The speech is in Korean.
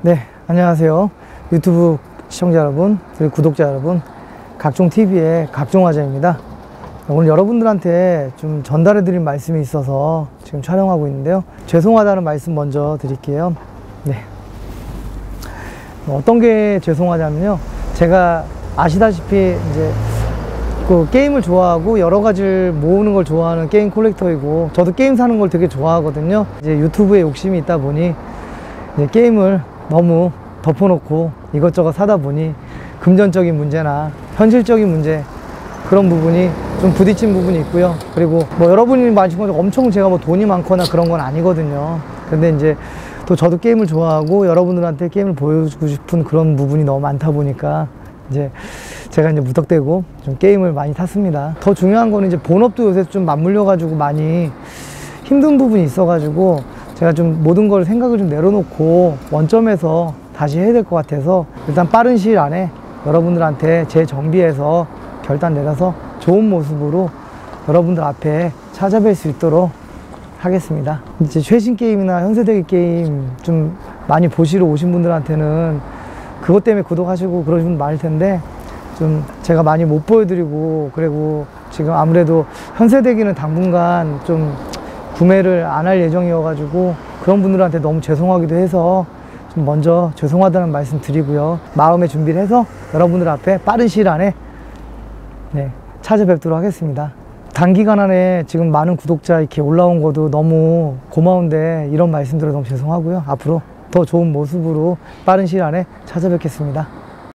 네, 안녕하세요. 유튜브 시청자 여러분, 그리고 구독자 여러분, 각종 TV의 각종화자입니다. 오늘 여러분들한테 좀 전달해 드릴 말씀이 있어서 지금 촬영하고 있는데요. 죄송하다는 말씀 먼저 드릴게요. 네. 어떤 게 죄송하냐면요. 제가 아시다시피 이제 그 게임을 좋아하고 여러 가지를 모으는 걸 좋아하는 게임 콜렉터이고, 저도 게임 사는 걸 되게 좋아하거든요. 이제 유튜브에 욕심이 있다 보니 이제 게임을 너무 덮어놓고 이것저것 사다 보니 금전적인 문제나 현실적인 문제, 그런 부분이 좀 부딪힌 부분이 있고요. 그리고 뭐 여러분이 말씀 것처럼 엄청 제가 뭐 돈이 많거나 그런 건 아니거든요. 근데 이제 또 저도 게임을 좋아하고 여러분들한테 게임을 보여주고 싶은 그런 부분이 너무 많다 보니까 이제 제가 이제 무턱대고 좀 게임을 많이 탔습니다. 더 중요한 거는 이제 본업도 요새 좀 맞물려 가지고 많이 힘든 부분이 있어 가지고 제가 좀 모든 걸 생각을 좀 내려놓고 원점에서 다시 해야 될 것 같아서 일단 빠른 시일 안에 여러분들한테 재정비해서 결단 내려서 좋은 모습으로 여러분들 앞에 찾아뵐 수 있도록 하겠습니다. 이제 최신 게임이나 현세대 게임 좀 많이 보시러 오신 분들한테는 그것 때문에 구독하시고 그러신 분 많을 텐데, 좀 제가 많이 못 보여드리고, 그리고 지금 아무래도 현세대기는 당분간 좀 구매를 안 할 예정이어가지고 그런 분들한테 너무 죄송하기도 해서 좀 먼저 죄송하다는 말씀 드리고요. 마음의 준비를 해서 여러분들 앞에 빠른 시일 안에 찾아뵙도록 하겠습니다. 단기간 안에 지금 많은 구독자 이렇게 올라온 것도 너무 고마운데 이런 말씀드려 너무 죄송하고요. 앞으로 더 좋은 모습으로 빠른 시일 안에 찾아뵙겠습니다.